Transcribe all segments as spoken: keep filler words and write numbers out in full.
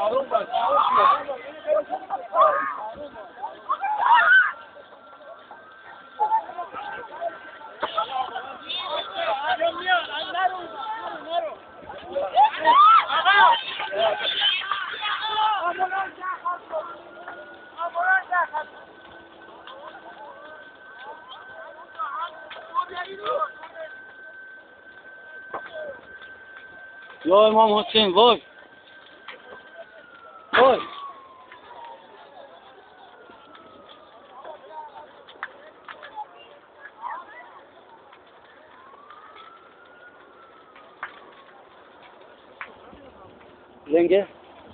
یا امام حسین وای وای لنگه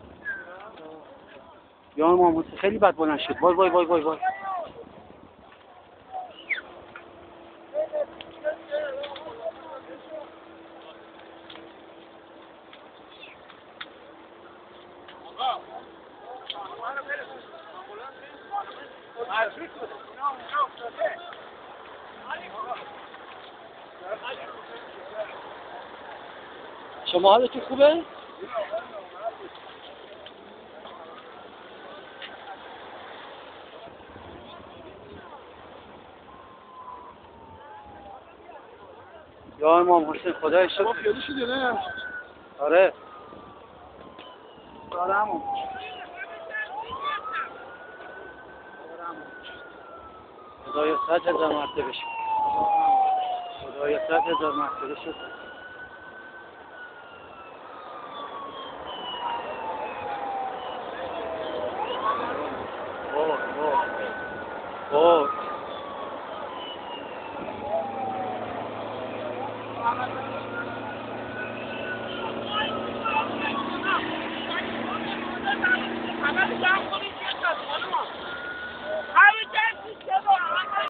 یا امام حسین خیلی بد بلند شد وای وای وای وای وای شما حالتون خوبه؟ یا امام حسین خدای شکر شما پیاده شدی نه؟ آره آره همون خدایا صد هزار مرتبه شد خدایا صد هزار مرتبه شد اوه اوه اوه I'm